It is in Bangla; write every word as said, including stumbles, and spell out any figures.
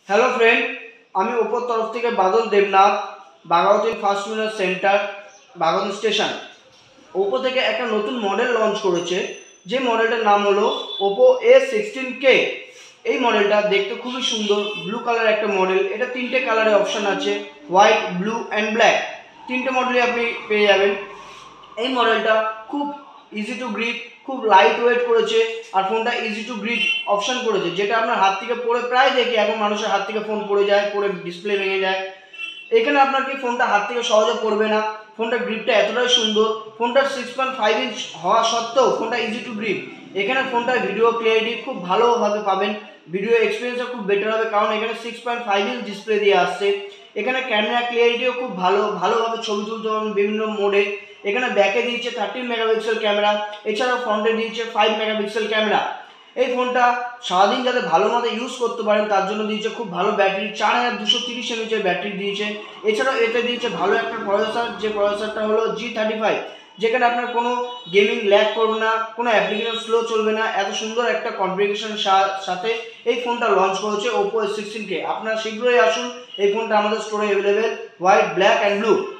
হ্যালো ফ্রেন্ড, আমি ওপোর তরফ থেকে বাদল দেবনাথ, বাঘাওতিন ফার্স্ট মিনার সেন্টার, বাগান স্টেশন। ওপো থেকে একটা নতুন মডেল লঞ্চ করেছে, যে মডেলটার নাম হলো ওপো এ সিক্সটিন কে। এই মডেলটা দেখতে খুবই সুন্দর, ব্লু কালার একটা মডেল। এটা তিনটে কালারে অপশান আছে, হোয়াইট, ব্লু অ্যান্ড ব্ল্যাক। তিনটে মডেলই আপনি পেয়ে যাবেন। এই মডেলটা খুব ইজি টু গ্রিপ, খুব লাইট ওয়েট করেছে, আর ফোনটা ইজি টু গ্রিপ অপশন করেছে, যেটা আপনার হাত থেকে পড়ে প্রায় দেখি এখন মানুষের হাত থেকে ফোন পড়ে যায়, পড়ে ডিসপ্লে ভেঙে যায়। এখানে আপনার কি ফোনটা হাত থেকে সহজে পড়বে না। ফোনটার গ্রিপটা এতটাই সুন্দর। ফোনটার সিক্স পয়েন্ট ফাইভ ইঞ্চ হওয়া সত্ত্বেও ফোনটা ইজি টু গ্রিপ। এখানে ফোনটার ভিডিও ক্লিয়ারিটি খুব ভালোভাবে পাবেন, ভিডিও এক্সপিরিয়েন্সটা খুব বেটার হবে, কারণ এখানে six point five inch display দিয়ে আসছে। এখানে ক্যামেরা ক্লিয়ারিটিও খুব ভালো, ভালোভাবে ছবি তুলতে পারবেন বিভিন্ন মোডে। এখানে ব্যাকে দিয়েছে থার্টিন মেগাপিক্সেল ক্যামেরা, এছাড়াও ফ্রন্টে দিয়েছে ফাইভ মেগাপিক্সেল ক্যামেরা। এই ফোনটা সারাদিন যাতে ভালো মতো ইউজ করতে পারেন তার জন্য দিয়েছে খুব ভালো ব্যাটারি, চার হাজার দুশো তিরিশ এমএচের ব্যাটারি দিয়েছে। এছাড়াও এতে দিয়েছে ভালো একটা প্রসেসর, যে প্রসেসরটা হলো জি থার্টি ফাইভ, যেখানে আপনার কোনো গেমিং ল্যাগ করবে না, কোনো অ্যাপ্লিকেশন স্লো চলবে না। এত সুন্দর একটা কনফিগারেশনের সাথে এই ফোনটা লঞ্চ করেছে ওপো এ সিক্সটিন কে। আপনারা শীঘ্রই আসুন, এই ফোনটা আমাদের স্টোরে available, white, black and blue.